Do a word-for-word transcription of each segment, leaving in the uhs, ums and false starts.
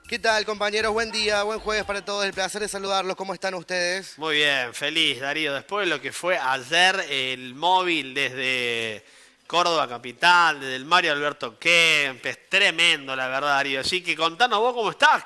¿Qué tal, compañeros? Buen día, buen jueves para todos. El placer de saludarlos. ¿Cómo están ustedes? Muy bien, feliz, Darío. Después de lo que fue ayer el móvil desde Córdoba Capital, desde el Mario Alberto Kempes, tremendo, la verdad, Darío. Así que contanos vos cómo estás.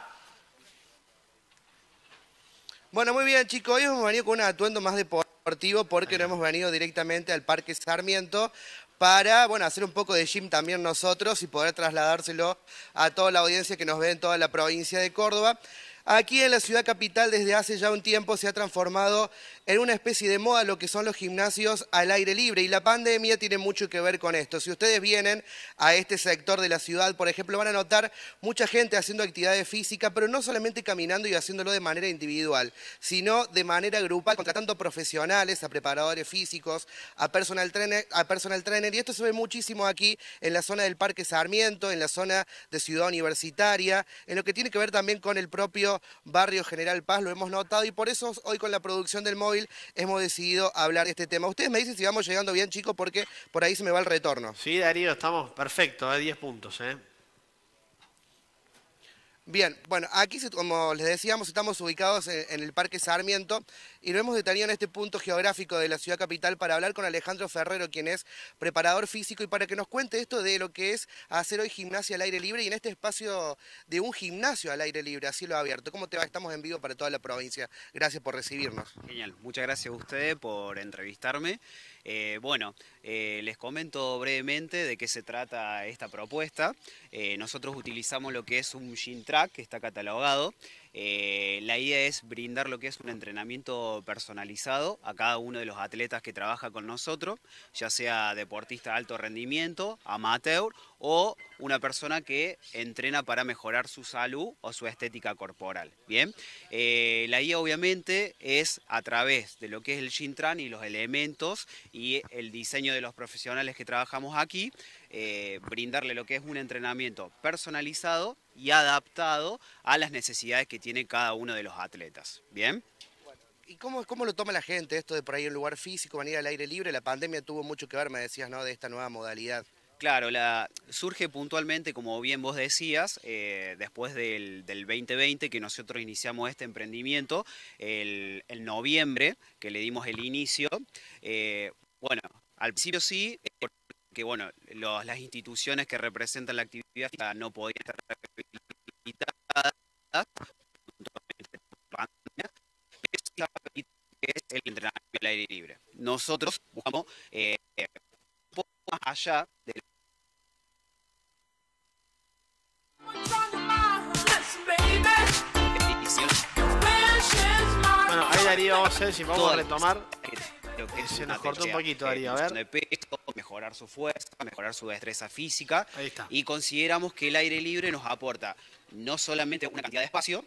Bueno, muy bien, chicos. Hoy hemos venido con un atuendo más deportivo porque no hemos venido directamente al Parque Sarmiento para, bueno, hacer un poco de gym también nosotros y poder trasladárselo a toda la audiencia que nos ve en toda la provincia de Córdoba. Aquí en la ciudad capital desde hace ya un tiempo se ha transformado en una especie de moda lo que son los gimnasios al aire libre y la pandemia tiene mucho que ver con esto. Si ustedes vienen a este sector de la ciudad, por ejemplo, van a notar mucha gente haciendo actividades físicas, pero no solamente caminando y haciéndolo de manera individual, sino de manera grupal, contratando profesionales, a preparadores físicos, a personal trainer, a personal trainer, y esto se ve muchísimo aquí en la zona del Parque Sarmiento, en la zona de Ciudad Universitaria, en lo que tiene que ver también con el propio barrio General Paz, lo hemos notado y por eso hoy con la producción del móvil hemos decidido hablar de este tema. Ustedes me dicen si vamos llegando bien, chicos, porque por ahí se me va el retorno. Sí, Darío, estamos perfectos, a diez puntos, ¿eh? Bien, bueno, aquí como les decíamos estamos ubicados en el Parque Sarmiento y nos hemos detenido en este punto geográfico de la ciudad capital para hablar con Alejandro Ferrero, quien es preparador físico y para que nos cuente esto de lo que es hacer hoy gimnasia al aire libre y en este espacio de un gimnasio al aire libre, a cielo abierto. ¿Cómo te va? Estamos en vivo para toda la provincia. Gracias por recibirnos. Genial, muchas gracias a ustedes por entrevistarme. Eh, bueno, eh, les comento brevemente de qué se trata esta propuesta. Eh, nosotros utilizamos lo que es un gym track que está catalogado. Eh, la idea es brindar lo que es un entrenamiento personalizado a cada uno de los atletas que trabaja con nosotros, ya sea deportista de alto rendimiento, amateur o una persona que entrena para mejorar su salud o su estética corporal. Bien, eh, la idea obviamente es a través de lo que es el gym track y los elementos y el diseño de los profesionales que trabajamos aquí, eh, brindarle lo que es un entrenamiento personalizado y adaptado a las necesidades que tiene cada uno de los atletas. ¿Bien? ¿Y cómo, cómo lo toma la gente esto de por ahí un lugar físico, venir al aire libre? La pandemia tuvo mucho que ver, me decías, ¿no?, de esta nueva modalidad. Claro, la, surge puntualmente, como bien vos decías, eh, después del, del veinte veinte que nosotros iniciamos este emprendimiento, el, el noviembre, que le dimos el inicio. Eh, bueno, al principio sí, porque bueno, los, las instituciones que representan la actividad no podían estar habilitadas, que es el entrenamiento al aire libre. Nosotros buscamos eh, un poco más allá de Bueno, ahí Darío, vamos a ver si vamos a retomar. Lo que se nos cortó un poquito, Darío, a ver. De peso, mejorar su fuerza, mejorar su destreza física. Ahí está. Y consideramos que el aire libre nos aporta no solamente una cantidad de espacio,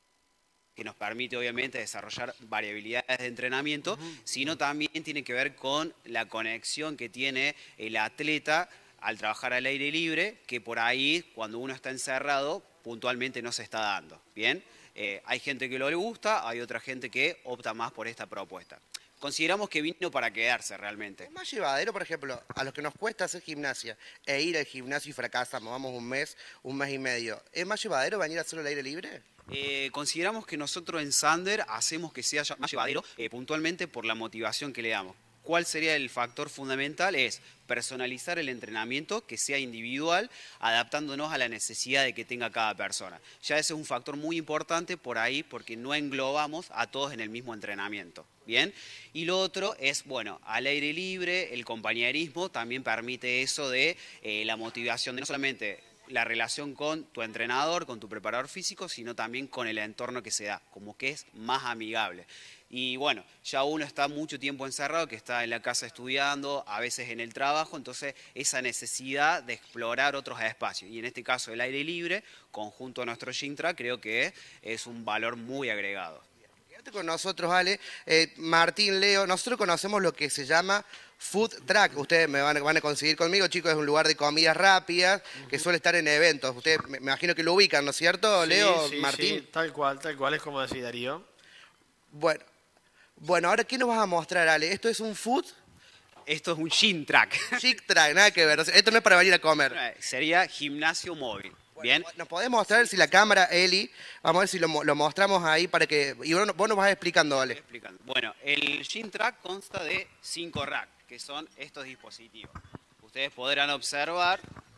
que nos permite obviamente desarrollar variabilidades de entrenamiento, uh-huh. sino también tiene que ver con la conexión que tiene el atleta al trabajar al aire libre, que por ahí, cuando uno está encerrado, puntualmente no se está dando. ¿Bien? Eh, hay gente que lo le gusta, hay otra gente que opta más por esta propuesta. Consideramos que vino para quedarse realmente. Es más llevadero, por ejemplo, a los que nos cuesta hacer gimnasia e ir al gimnasio y fracasamos, vamos un mes, un mes y medio. ¿Es más llevadero venir a hacerlo al aire libre? Eh, consideramos que nosotros en Sander hacemos que sea más llevadero eh, puntualmente por la motivación que le damos. ¿Cuál sería el factor fundamental? Es personalizar el entrenamiento, que sea individual, adaptándonos a la necesidad de que tenga cada persona. Ya ese es un factor muy importante por ahí, porque no englobamos a todos en el mismo entrenamiento. ¿Bien? Y lo otro es, bueno, al aire libre, el compañerismo también permite eso de eh, la motivación de no solamente la relación con tu entrenador, con tu preparador físico, sino también con el entorno que se da, como que es más amigable. Y bueno, ya uno está mucho tiempo encerrado, que está en la casa estudiando, a veces en el trabajo, entonces esa necesidad de explorar otros espacios. Y en este caso el aire libre, conjunto a nuestro gym track, creo que es un valor muy agregado. Quédate con nosotros, Ale. Eh, Martín, Leo, nosotros conocemos lo que se llama food truck. Ustedes me van, van a conseguir conmigo, chicos, es un lugar de comidas rápidas que suele estar en eventos. Ustedes me imagino que lo ubican, ¿no es cierto, sí, Leo, sí, Martín? Sí, tal cual, tal cual, es como decía Darío. Bueno, bueno, ahora, ¿qué nos vas a mostrar, Ale? ¿Esto es un food? Esto es un gym track. Gym track, nada que ver. Esto no es para venir a comer. Sería gimnasio móvil. Bien. ¿Nos podés mostrar si la cámara, Eli? Vamos a ver si lo, mo- lo mostramos ahí para que... Y vos, vos nos vas explicando, Estoy dale. explicando. Bueno, el Gym Track consta de cinco racks, que son estos dispositivos. Ustedes podrán observar,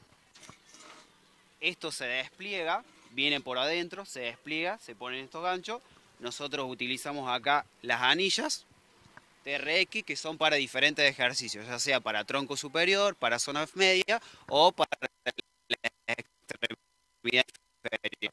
esto se despliega, viene por adentro, se despliega, se ponen estos ganchos. Nosotros utilizamos acá las anillas T R X, que son para diferentes ejercicios, ya sea para tronco superior, para zona media o para la extremidad inferior.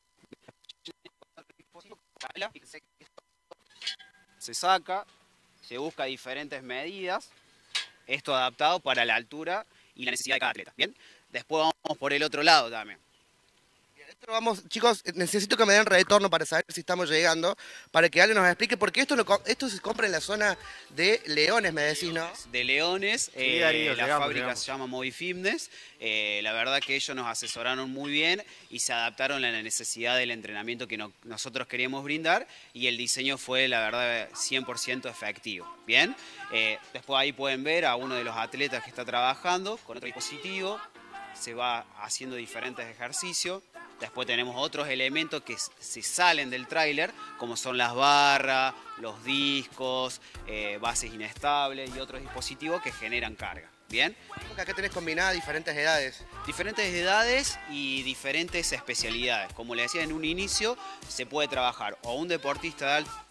Se saca, se busca diferentes medidas, esto adaptado para la altura y la necesidad de cada atleta. Bien, después vamos por el otro lado también. Esto vamos, chicos, necesito que me den retorno para saber si estamos llegando, para que alguien nos explique, porque esto, lo co- esto se compra en la zona de Leones, me decís, ¿no? De Leones, eh, Darío, la llegamos, fábrica llegamos. se llama Movi Fitness. Eh, la verdad que ellos nos asesoraron muy bien y se adaptaron a la necesidad del entrenamiento que no- nosotros queríamos brindar, y el diseño fue, la verdad, cien por ciento efectivo. Bien, Eh, después ahí pueden ver a uno de los atletas que está trabajando con otro dispositivo, se va haciendo diferentes ejercicios. Después tenemos otros elementos que s- se salen del tráiler, como son las barras, los discos, eh, bases inestables y otros dispositivos que generan carga. Bien, Porque acá tenés combinadas diferentes edades. diferentes edades y diferentes especialidades. Como le decía en un inicio, se puede trabajar o un deportista de alto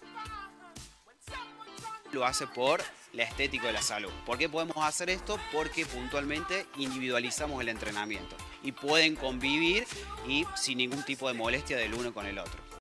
lo hace por la estética de la salud. ¿Por qué podemos hacer esto? Porque puntualmente individualizamos el entrenamiento y pueden convivir y sin ningún tipo de molestia del uno con el otro.